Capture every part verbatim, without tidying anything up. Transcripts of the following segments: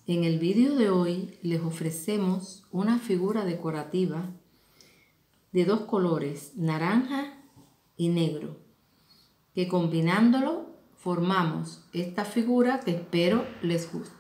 En el vídeo de hoy les ofrecemos una figura decorativa de dos colores, naranja y negro, que combinándolo formamos esta figura que espero les guste.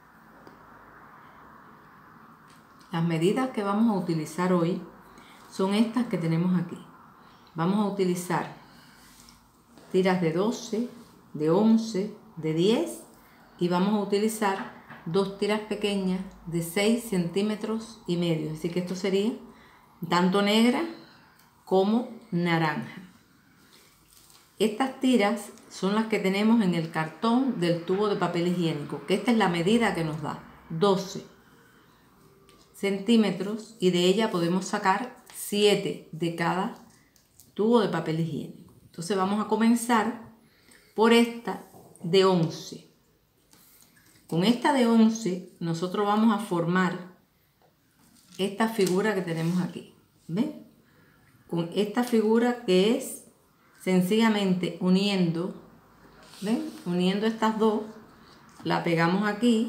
Las medidas que vamos a utilizar hoy son estas que tenemos aquí. Vamos a utilizar tiras de doce, de once, de diez y vamos a utilizar dos tiras pequeñas de seis centímetros y medio. Así que esto sería tanto negra como naranja. Estas tiras son las que tenemos en el cartón del tubo de papel higiénico, que esta es la medida que nos da, doce centímetros, y de ella podemos sacar siete de cada tubo de papel higiénico. Entonces vamos a comenzar por esta de once. Con esta de once nosotros vamos a formar esta figura que tenemos aquí. ¿Ven? Con esta figura que es sencillamente uniendo, ¿ven? Uniendo estas dos, la pegamos aquí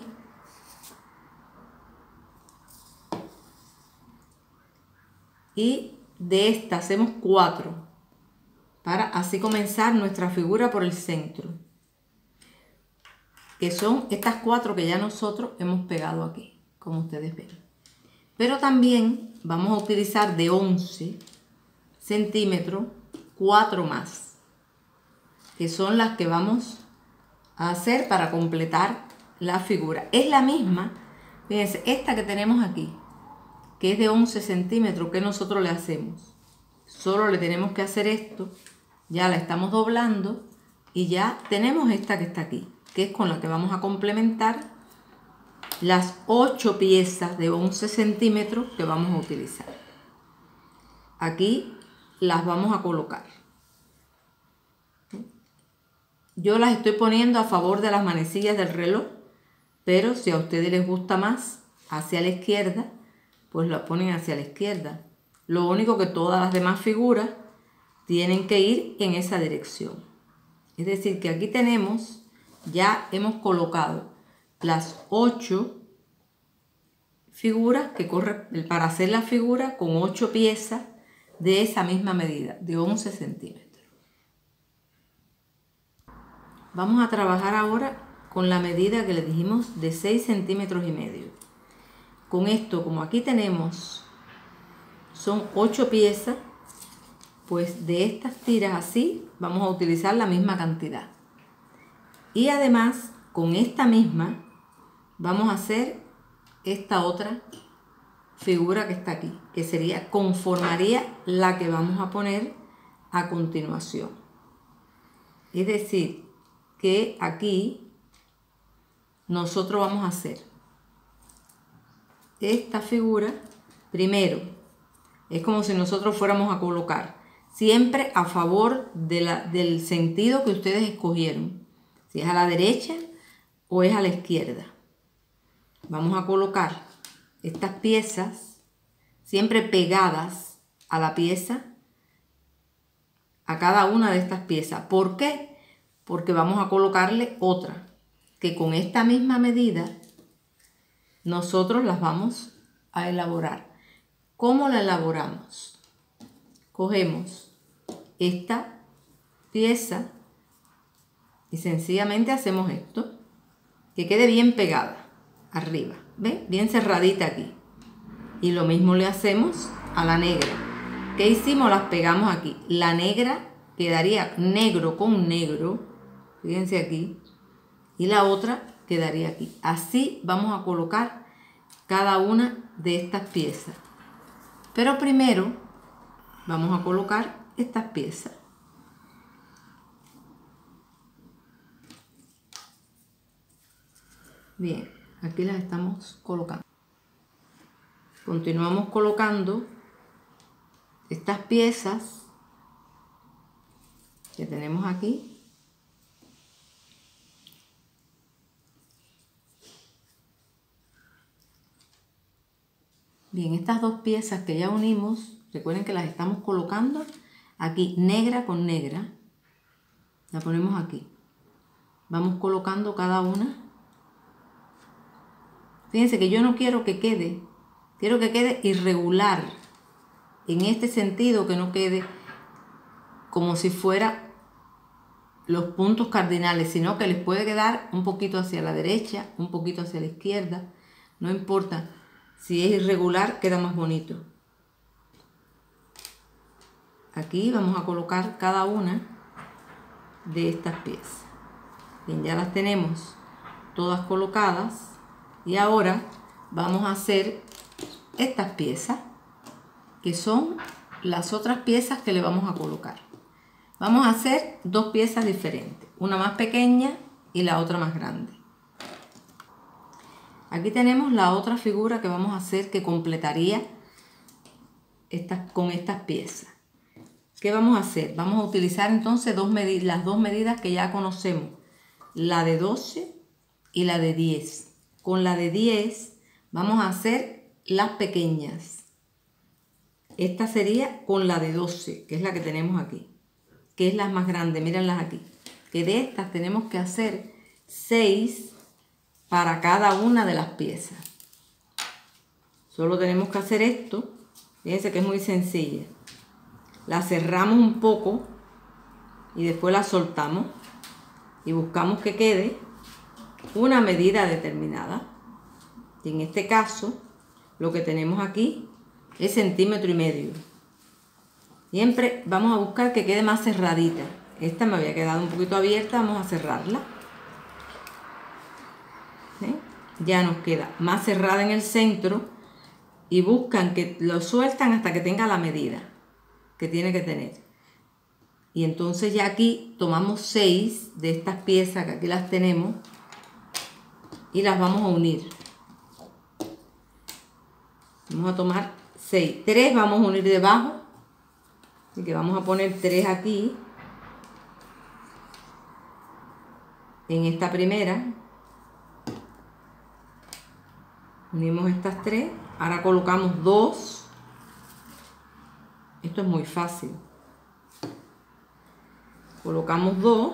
y de esta hacemos cuatro para así comenzar nuestra figura por el centro, que son estas cuatro que ya nosotros hemos pegado aquí, como ustedes ven. Pero también vamos a utilizar de once centímetros cuatro más, que son las que vamos a hacer para completar la figura. Es la misma, fíjense, esta que tenemos aquí, que es de once centímetros, que nosotros le hacemos. Solo le tenemos que hacer esto, ya la estamos doblando y ya tenemos esta que está aquí, que es con la que vamos a complementar las ocho piezas de once centímetros que vamos a utilizar. Aquí las vamos a colocar. Yo las estoy poniendo a favor de las manecillas del reloj, pero si a ustedes les gusta más hacia la izquierda, pues las ponen hacia la izquierda. Lo único que todas las demás figuras tienen que ir en esa dirección. Es decir, que aquí tenemos, ya hemos colocado las ocho figuras que corre para hacer la figura con ocho piezas de esa misma medida, de once centímetros. Vamos a trabajar ahora con la medida que les dijimos de seis centímetros y medio. Con esto, como aquí tenemos, son ocho piezas, pues de estas tiras así vamos a utilizar la misma cantidad. Y además, con esta misma, vamos a hacer esta otra figura que está aquí, que sería, conformaría la que vamos a poner a continuación. Es decir, que aquí nosotros vamos a hacer esta figura primero. Es como si nosotros fuéramos a colocar, siempre a favor de la, del sentido que ustedes escogieron, si es a la derecha o es a la izquierda. Vamos a colocar estas piezas siempre pegadas a la pieza, a cada una de estas piezas. ¿Por qué? Porque vamos a colocarle otra, que con esta misma medida nosotros las vamos a elaborar. ¿Cómo la elaboramos? Cogemos esta pieza y sencillamente hacemos esto, que quede bien pegada arriba, ¿ven? Bien cerradita aquí. Y lo mismo le hacemos a la negra. ¿Qué hicimos? Las pegamos aquí. La negra quedaría negro con negro, fíjense aquí, y la otra quedaría aquí. Así vamos a colocar cada una de estas piezas. Pero primero vamos a colocar estas piezas. Bien, aquí las estamos colocando. Continuamos colocando estas piezas que tenemos aquí. Bien, estas dos piezas que ya unimos, recuerden que las estamos colocando aquí negra con negra. La ponemos aquí. Vamos colocando cada una Fíjense que yo no quiero que quede, quiero que quede irregular. En este sentido, que no quede como si fuera los puntos cardinales, sino que les puede quedar un poquito hacia la derecha, un poquito hacia la izquierda. No importa. Si es irregular, queda más bonito. Aquí vamos a colocar cada una de estas piezas. Bien, ya las tenemos todas colocadas. Y ahora vamos a hacer estas piezas, que son las otras piezas que le vamos a colocar. Vamos a hacer dos piezas diferentes, una más pequeña y la otra más grande. Aquí tenemos la otra figura que vamos a hacer, que completaría estas, con estas piezas. ¿Qué vamos a hacer? Vamos a utilizar entonces dos medidas, las dos medidas que ya conocemos, la de doce y la de diez. Con la de diez vamos a hacer las pequeñas. Esta sería con la de doce, que es la que tenemos aquí, que es la más grande, mírenlas aquí. Que de estas tenemos que hacer seis para cada una de las piezas. Solo tenemos que hacer esto. Fíjense que es muy sencilla. La cerramos un poco y después la soltamos y buscamos que quede una medida determinada. Y en este caso lo que tenemos aquí es centímetro y medio. Siempre vamos a buscar que quede más cerradita. Esta me había quedado un poquito abierta, vamos a cerrarla. ¿Sí? Ya nos queda más cerrada en el centro y buscan que lo sueltan hasta que tenga la medida que tiene que tener. Y entonces ya aquí tomamos seis de estas piezas, que aquí las tenemos, y las vamos a unir. Vamos a tomar seis. tres vamos a unir debajo. Así que vamos a poner tres aquí. En esta primera. Unimos estas tres. Ahora colocamos dos. Esto es muy fácil. Colocamos dos.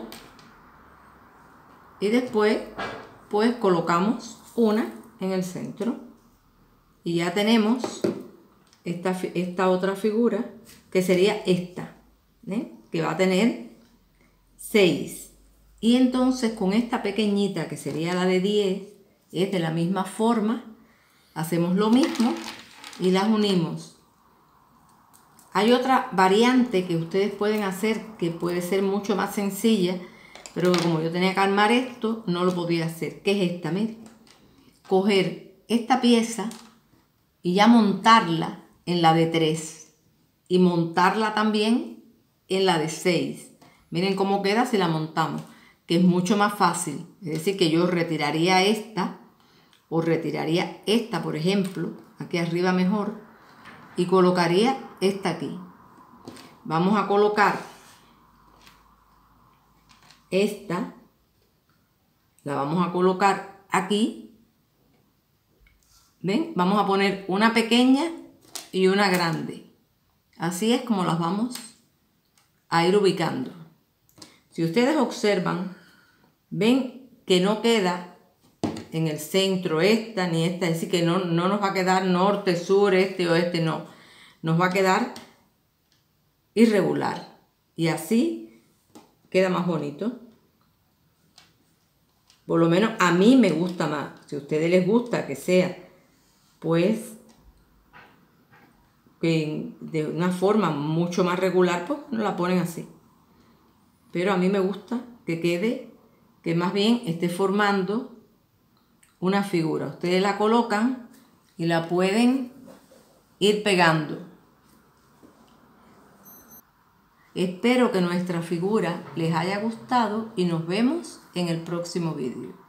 Y después, pues colocamos una en el centro. Y ya tenemos esta, esta otra figura, que sería esta, ¿eh? Que va a tener seis. Y entonces con esta pequeñita, que sería la de diez, es de la misma forma. Hacemos lo mismo y las unimos. Hay otra variante que ustedes pueden hacer, que puede ser mucho más sencilla, pero como yo tenía que armar esto, no lo podía hacer. ¿Qué es esta? Miren. Coger esta pieza y ya montarla en la de tres. Y montarla también en la de seis. Miren cómo queda si la montamos, que es mucho más fácil. Es decir, que yo retiraría esta, o retiraría esta, por ejemplo, aquí arriba mejor, y colocaría esta aquí. Vamos a colocar esta, la vamos a colocar aquí. ¿Ven? Vamos a poner una pequeña y una grande. Así es como las vamos a ir ubicando. Si ustedes observan, ven que no queda en el centro esta ni esta, es decir, que no, no nos va a quedar norte, sur, este, oeste, no. Nos va a quedar irregular. Y así queda más bonito. Por lo menos a mí me gusta más. Si a ustedes les gusta que sea, pues, que de una forma mucho más regular, pues no la ponen así. Pero a mí me gusta que quede, que más bien esté formando una figura. Ustedes la colocan y la pueden ir pegando. Espero que nuestra figura les haya gustado y nos vemos en el próximo vídeo.